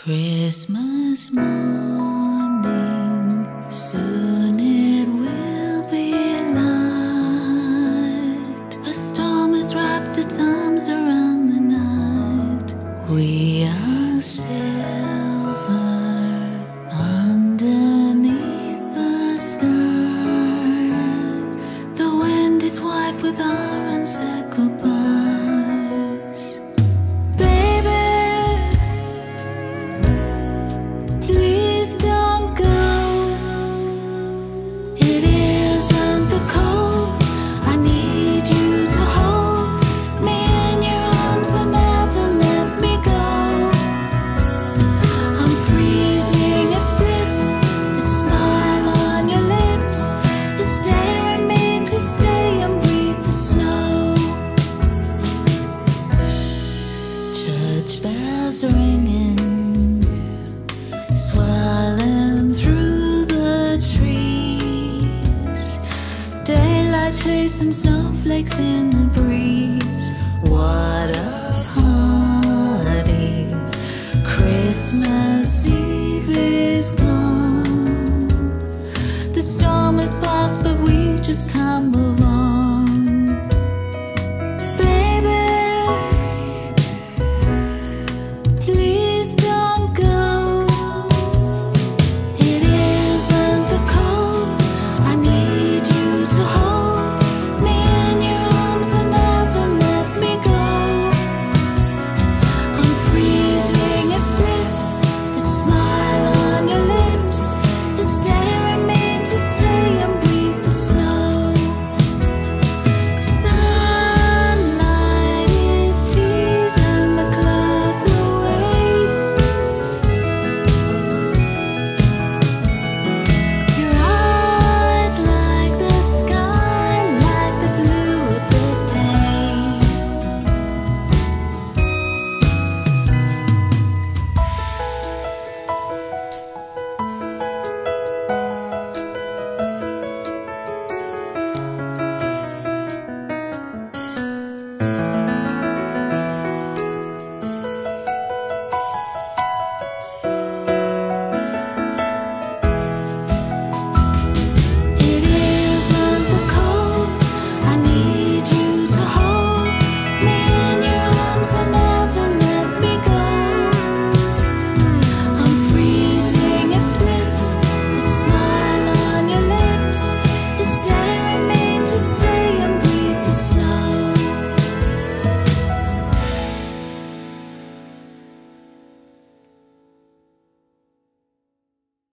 Christmas morning, soon it will be light. A storm has wrapped its arms around the night. We are silver underneath the sky. The wind is white with our unsaid goodbyes. Chasing snowflakes in the breeze.